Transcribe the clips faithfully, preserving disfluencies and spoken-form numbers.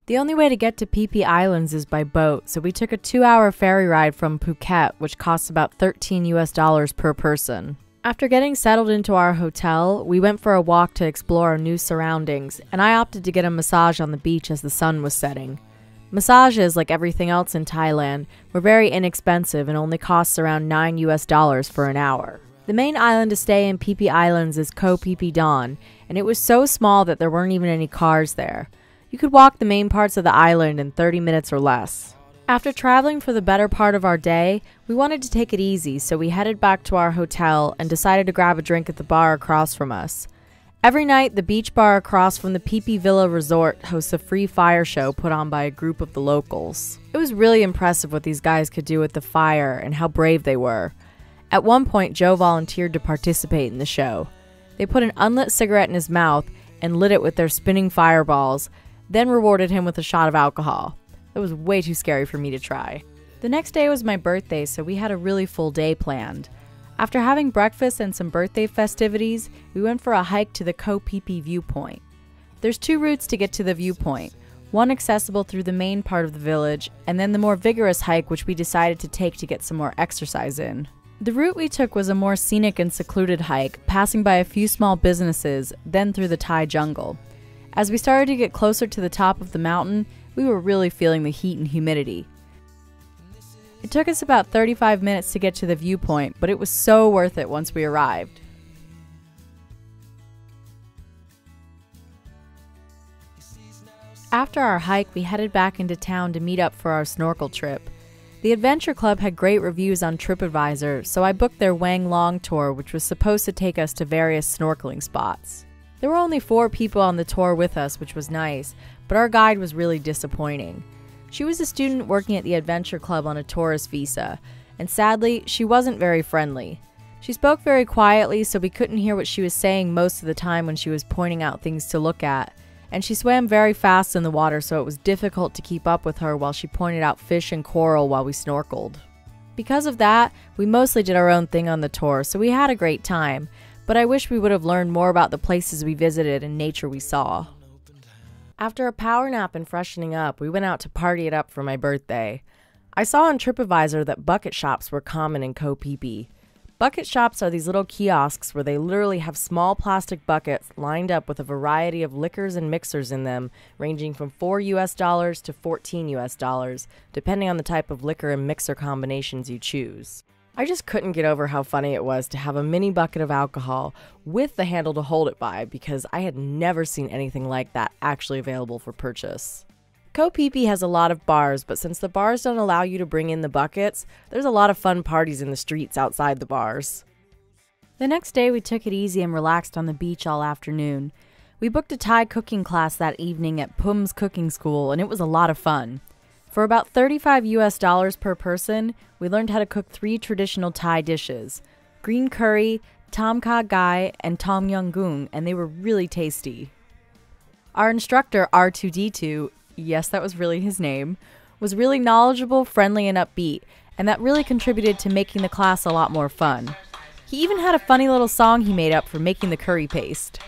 The only way to get to Phi Phi Islands is by boat, so we took a two-hour ferry ride from Phuket, which costs about thirteen U S dollars per person. After getting settled into our hotel, we went for a walk to explore our new surroundings, and I opted to get a massage on the beach as the sun was setting. Massages, like everything else in Thailand, were very inexpensive and only costs around nine U S dollars for an hour. The main island to stay in Phi Phi Islands is Koh Phi Phi Don, and it was so small that there weren't even any cars there. You could walk the main parts of the island in thirty minutes or less. After traveling for the better part of our day, we wanted to take it easy, so we headed back to our hotel and decided to grab a drink at the bar across from us. Every night, the beach bar across from the Phi Phi Villa Resort hosts a free fire show put on by a group of the locals. It was really impressive what these guys could do with the fire and how brave they were. At one point, Joe volunteered to participate in the show. They put an unlit cigarette in his mouth and lit it with their spinning fireballs, then rewarded him with a shot of alcohol. It was way too scary for me to try. The next day was my birthday, so we had a really full day planned. After having breakfast and some birthday festivities, we went for a hike to the Koh Phi Phi viewpoint. There's two routes to get to the viewpoint, one accessible through the main part of the village, and then the more vigorous hike which we decided to take to get some more exercise in. The route we took was a more scenic and secluded hike, passing by a few small businesses, then through the Thai jungle. As we started to get closer to the top of the mountain, we were really feeling the heat and humidity. It took us about thirty-five minutes to get to the viewpoint, but it was so worth it once we arrived. After our hike, we headed back into town to meet up for our snorkel trip. The Adventure Club had great reviews on TripAdvisor, so I booked their Wang Long tour, which was supposed to take us to various snorkeling spots. There were only four people on the tour with us, which was nice, but our guide was really disappointing. She was a student working at the Adventure Club on a tourist visa, and sadly, she wasn't very friendly. She spoke very quietly, so we couldn't hear what she was saying most of the time when she was pointing out things to look at, and she swam very fast in the water, so it was difficult to keep up with her while she pointed out fish and coral while we snorkeled. Because of that, we mostly did our own thing on the tour, so we had a great time, but I wish we would have learned more about the places we visited and nature we saw. After a power nap and freshening up, we went out to party it up for my birthday. I saw on TripAdvisor that bucket shops were common in Koh Phi Phi. Bucket shops are these little kiosks where they literally have small plastic buckets lined up with a variety of liquors and mixers in them, ranging from four U S dollars to fourteen U S dollars, depending on the type of liquor and mixer combinations you choose. I just couldn't get over how funny it was to have a mini bucket of alcohol with the handle to hold it by, because I had never seen anything like that actually available for purchase. Koh Phi Phi has a lot of bars, but since the bars don't allow you to bring in the buckets, there's a lot of fun parties in the streets outside the bars. The next day we took it easy and relaxed on the beach all afternoon. We booked a Thai cooking class that evening at Pum's Cooking School, and it was a lot of fun. For about thirty-five U S dollars per person, we learned how to cook three traditional Thai dishes: green curry, tom kha gai, and tom yum goong, and they were really tasty. Our instructor, R two D two, yes, that was really his name, was really knowledgeable, friendly, and upbeat, and that really contributed to making the class a lot more fun. He even had a funny little song he made up for making the curry paste.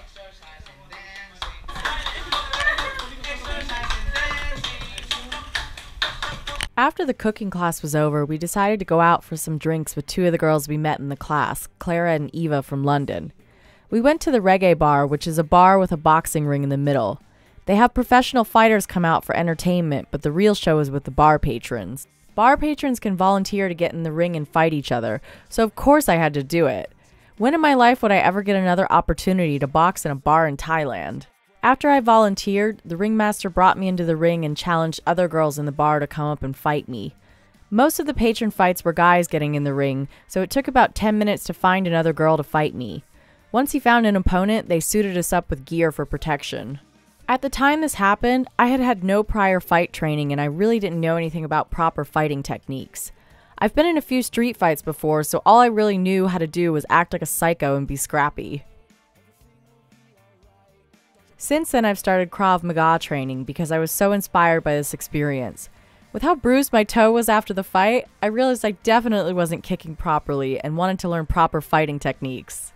After the cooking class was over, we decided to go out for some drinks with two of the girls we met in the class, Clara and Eva from London. We went to the Reggae Bar, which is a bar with a boxing ring in the middle. They have professional fighters come out for entertainment, but the real show is with the bar patrons. Bar patrons can volunteer to get in the ring and fight each other, so of course I had to do it. When in my life would I ever get another opportunity to box in a bar in Thailand? After I volunteered, the ringmaster brought me into the ring and challenged other girls in the bar to come up and fight me. Most of the patron fights were guys getting in the ring, so it took about ten minutes to find another girl to fight me. Once he found an opponent, they suited us up with gear for protection. At the time this happened, I had had no prior fight training and I really didn't know anything about proper fighting techniques. I've been in a few street fights before, so all I really knew how to do was act like a psycho and be scrappy. Since then, I've started Krav Maga training because I was so inspired by this experience. With how bruised my toe was after the fight, I realized I definitely wasn't kicking properly and wanted to learn proper fighting techniques.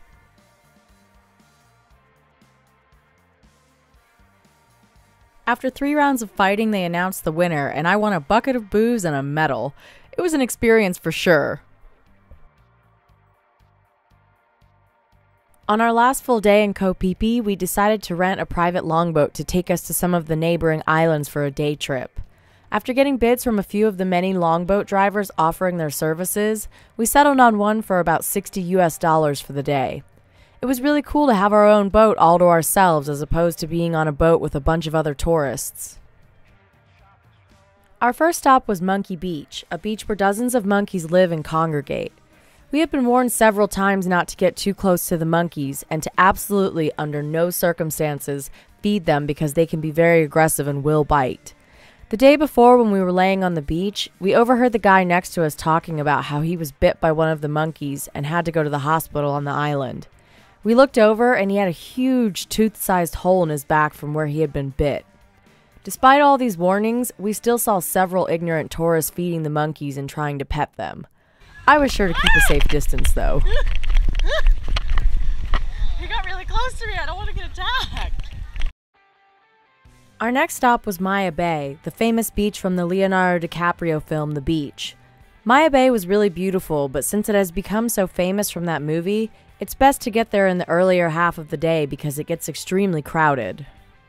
After three rounds of fighting, they announced the winner, and I won a bucket of booze and a medal. It was an experience for sure. On our last full day in Koh Phi Phi, we decided to rent a private longboat to take us to some of the neighboring islands for a day trip. After getting bids from a few of the many longboat drivers offering their services, we settled on one for about sixty U S dollars for the day. It was really cool to have our own boat all to ourselves as opposed to being on a boat with a bunch of other tourists. Our first stop was Monkey Beach, a beach where dozens of monkeys live and congregate. We had been warned several times not to get too close to the monkeys and to absolutely, under no circumstances, feed them because they can be very aggressive and will bite. The day before, when we were laying on the beach, we overheard the guy next to us talking about how he was bit by one of the monkeys and had to go to the hospital on the island. We looked over and he had a huge tooth-sized hole in his back from where he had been bit. Despite all these warnings, we still saw several ignorant tourists feeding the monkeys and trying to pet them. I was sure to keep a safe distance, though. You got really close to me. I don't want to get attacked. Our next stop was Maya Bay, the famous beach from the Leonardo DiCaprio film The Beach. Maya Bay was really beautiful, but since it has become so famous from that movie, it's best to get there in the earlier half of the day because it gets extremely crowded.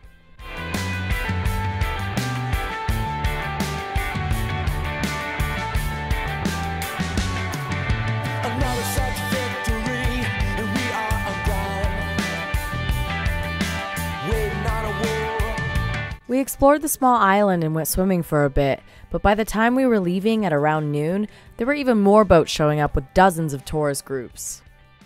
We explored the small island and went swimming for a bit, but by the time we were leaving at around noon, there were even more boats showing up with dozens of tourist groups.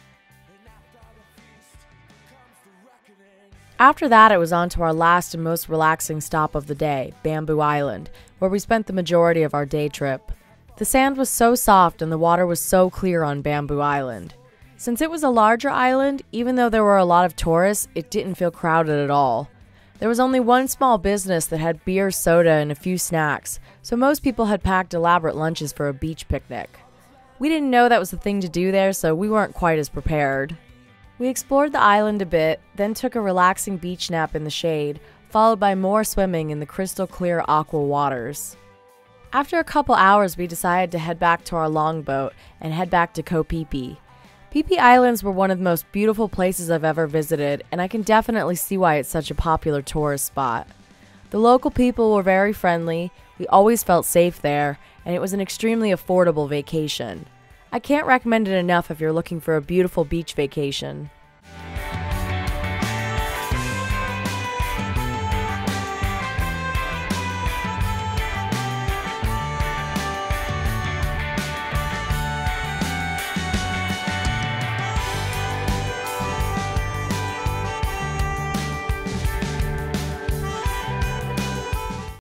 After that, it was on to our last and most relaxing stop of the day, Bamboo Island, where we spent the majority of our day trip. The sand was so soft and the water was so clear on Bamboo Island. Since it was a larger island, even though there were a lot of tourists, it didn't feel crowded at all. There was only one small business that had beer, soda, and a few snacks, so most people had packed elaborate lunches for a beach picnic. We didn't know that was the thing to do there, so we weren't quite as prepared. We explored the island a bit, then took a relaxing beach nap in the shade, followed by more swimming in the crystal clear aqua waters. After a couple hours, we decided to head back to our longboat and head back to Koh Phi Phi. Phi Phi Islands were one of the most beautiful places I've ever visited, and I can definitely see why it's such a popular tourist spot. The local people were very friendly, we always felt safe there, and it was an extremely affordable vacation. I can't recommend it enough if you're looking for a beautiful beach vacation.